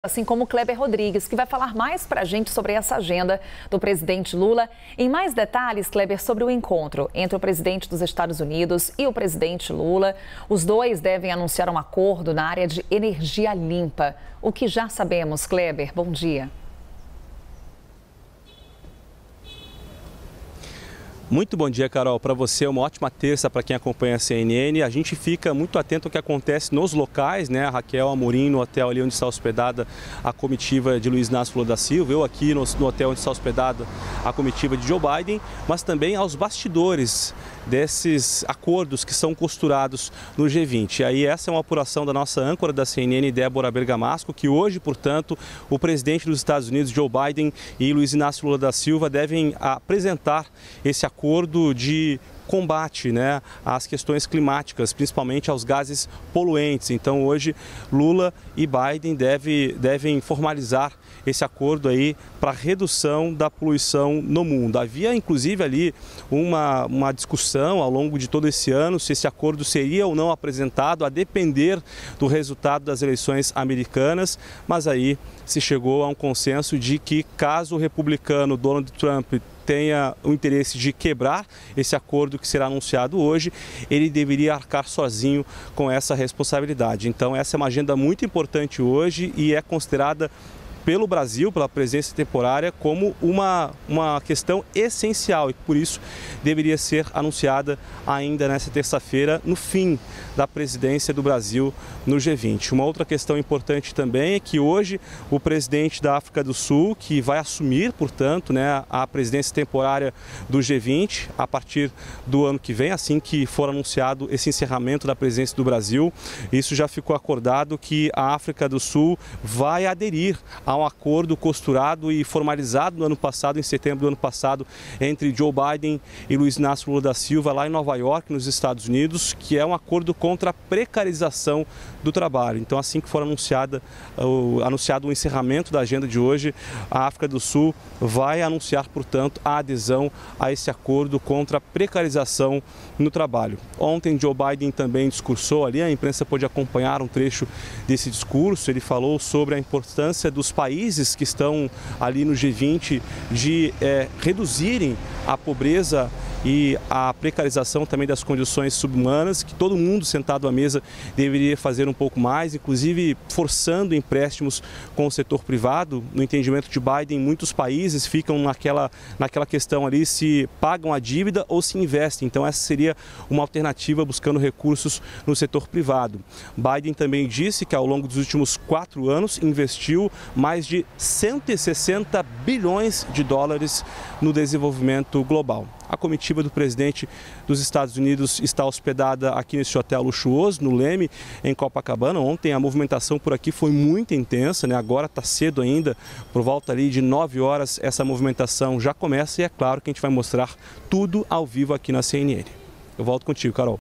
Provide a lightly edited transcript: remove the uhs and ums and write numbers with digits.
Assim como Kleber Rodrigues, que vai falar mais para a gente sobre essa agenda do presidente Lula. Em mais detalhes, Kleber, sobre o encontro entre o presidente dos Estados Unidos e o presidente Lula. Os dois devem anunciar um acordo na área de energia limpa. O que já sabemos, Kleber? Bom dia. Muito bom dia, Carol. Para você, uma ótima terça para quem acompanha a CNN. A gente fica muito atento ao que acontece nos locais, né? A Raquel Amorim, no hotel ali onde está hospedada a comitiva de Luiz Inácio Lula da Silva. Eu aqui no hotel onde está hospedada a comitiva de Joe Biden, mas também aos bastidores desses acordos que são costurados no G20. E aí essa é uma apuração da nossa âncora da CNN, Débora Bergamasco, que hoje, portanto, o presidente dos Estados Unidos, Joe Biden, e Luiz Inácio Lula da Silva devem apresentar esse acordo de combate, né, às questões climáticas, principalmente aos gases poluentes. Então hoje Lula e Biden devem formalizar esse acordo aí para redução da poluição no mundo. Havia inclusive ali uma discussão ao longo de todo esse ano se esse acordo seria ou não apresentado, a depender do resultado das eleições americanas, mas aí se chegou a um consenso de que caso o republicano Donald Trump tenha o interesse de quebrar esse acordo que será anunciado hoje, ele deveria arcar sozinho com essa responsabilidade. Então essa é uma agenda muito importante hoje e é considerada pelo Brasil, pela presença temporária, como uma questão essencial e por isso deveria ser anunciada ainda nesta terça-feira, no fim da presidência do Brasil no G20. Uma outra questão importante também é que hoje o presidente da África do Sul, que vai assumir, portanto, né, a presidência temporária do G20 a partir do ano que vem, assim que for anunciado esse encerramento da presidência do Brasil, isso já ficou acordado que a África do Sul vai aderir a um acordo costurado e formalizado no ano passado, em setembro do ano passado, entre Joe Biden e Luiz Inácio Lula da Silva, lá em Nova York, nos Estados Unidos, que é um acordo contra a precarização do trabalho. Então, assim que for anunciado o encerramento da agenda de hoje, a África do Sul vai anunciar, portanto, a adesão a esse acordo contra a precarização no trabalho. Ontem, Joe Biden também discursou ali, a imprensa pôde acompanhar um trecho desse discurso. Ele falou sobre a importância dos países que estão ali no G20 de reduzirem a pobreza e a precarização também das condições subhumanas, que todo mundo sentado à mesa deveria fazer um pouco mais, inclusive forçando empréstimos com o setor privado. No entendimento de Biden, muitos países ficam naquela questão ali se pagam a dívida ou se investem. Então essa seria uma alternativa buscando recursos no setor privado. Biden também disse que ao longo dos últimos 4 anos investiu mais de 160 bilhões de dólares no desenvolvimento global. A comitiva do presidente dos Estados Unidos está hospedada aqui nesse hotel luxuoso, no Leme, em Copacabana. Ontem a movimentação por aqui foi muito intensa, né? Agora está cedo ainda, por volta ali de 9 horas essa movimentação já começa e é claro que a gente vai mostrar tudo ao vivo aqui na CNN. Eu volto contigo, Carol.